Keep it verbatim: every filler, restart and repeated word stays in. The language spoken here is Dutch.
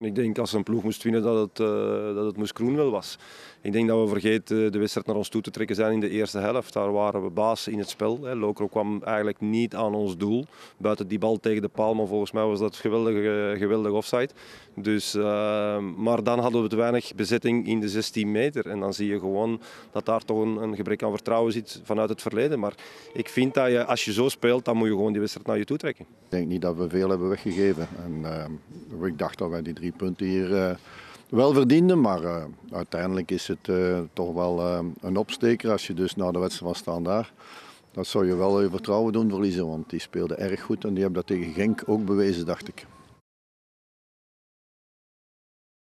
Ik denk als een ploeg moest winnen dat het, uh, dat het Moes Kroenwil was. Ik denk dat we vergeten de wedstrijd naar ons toe te trekken zijn in de eerste helft. Daar waren we baas in het spel. Lokeren kwam eigenlijk niet aan ons doel. Buiten die bal tegen de paal, maar volgens mij was dat geweldige, geweldige offside. Dus, uh, maar dan hadden we te weinig bezetting in de zestien meter. En dan zie je gewoon dat daar toch een, een gebrek aan vertrouwen zit vanuit het verleden. Maar ik vind dat je, als je zo speelt, dan moet je gewoon die wedstrijd naar je toe trekken. Ik denk niet dat we veel hebben weggegeven. En, uh, ik dacht dat wij die drie punten hier uh, wel verdienden. Maar uh, uiteindelijk is het uh, toch wel uh, een opsteker als je dus naar de wedstrijd van Standaard. Dat zou je wel je vertrouwen doen verliezen, want die speelden erg goed en die hebben dat tegen Genk ook bewezen, dacht ik.